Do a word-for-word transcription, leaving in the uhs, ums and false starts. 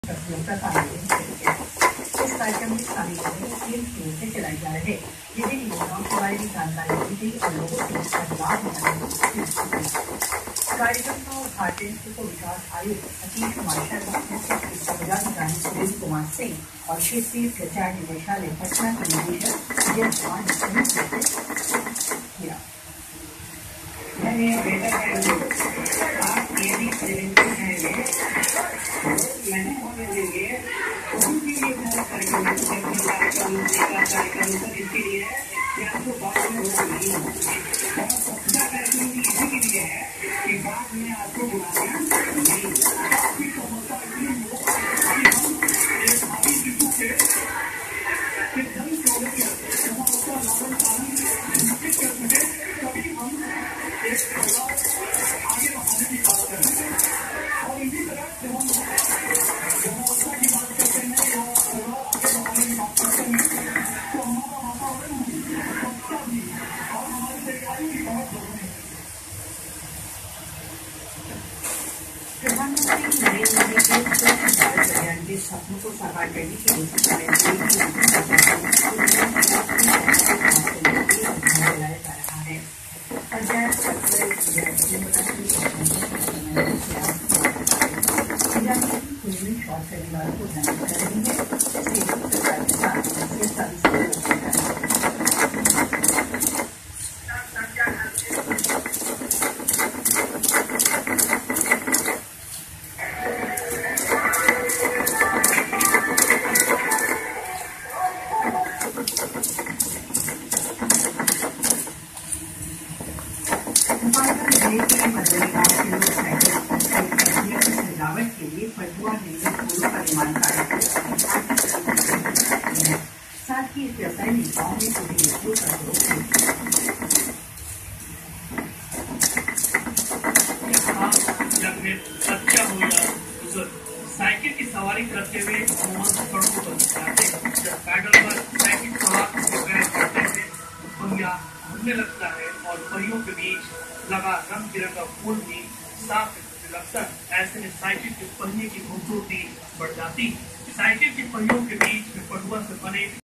प्रतियोगिता का आयोजन किया गया। इस कार्यक्रम में शामिल होने तीन टीमों से चलाई जा रहे विभिन्न योजनाओं के बारे में जानकारी दी गई और लोगों से इसका लाभ उठाने की कार्यक्रम का उद्घाटन को विकास आयुक्त सतीश कुमार शर्मा, मुख्य पदाधिकारी सुरेश कुमार सिंह और क्षेत्रीय प्रचार निदेशालय पटना के निदेशक जय कुमार ने संयुक्त रूप से किया। मैंने बेटा आप ये भी प्रेजेंटेशन है मैंने होने देंगे उनके लिए मेरा कार्यक्रम कार्यक्रम कार्यक्रम सर इसके लिए कि आपको बाद में होगा नहीं सबका कार्यक्रम इसी के लिए है कि बाद में आपको बुलाना नहीं आपकी समस्या इतनी हो कि हम एक भावी शिशु के सिद्धम चौधरी उसका लालन पालन निश्चित कर सके तभी हम एक आगे बढ़ाने की बात कर रहे हैं। और इसी तरह जब हम गुणवत्ता की बात करते हैं या आगे बढ़ाने की बात करते हैं तो हमारा वातावरण भी स्वच्छता भी और हमारी तैयारी भी बहुत जरूरी है। प्रधानमंत्री नरेंद्र मोदी के स्वच्छ भारत अभियान के सपनों को साकार करने के लिए चलाया जा रहा है। पंचायत शॉर्ट शनिवार को जारी कर रही है, इसलिए सरकार के साथ सजावट के लिए पटुआ निर्मित फूलों का निर्माण कार्य साथ ही इस व्यवसाय में गाँव में सभी व्यक्तियों का बच्चा हो या बुजुर्ग साइकिल की सवारी करते हुए सड़कों पर जाते हैं। जब पैडल पर साइकिल सवार पैर करते हैं पहिया घूमने लगता है और पहियों के बीच लगा रंग बिरंगा फूल भी साफ लगता है। ऐसे में साइकिल के पहिए की खूबसूरती बढ़ जाती है। साइकिल के पहियों के बीच में पटुआ से बने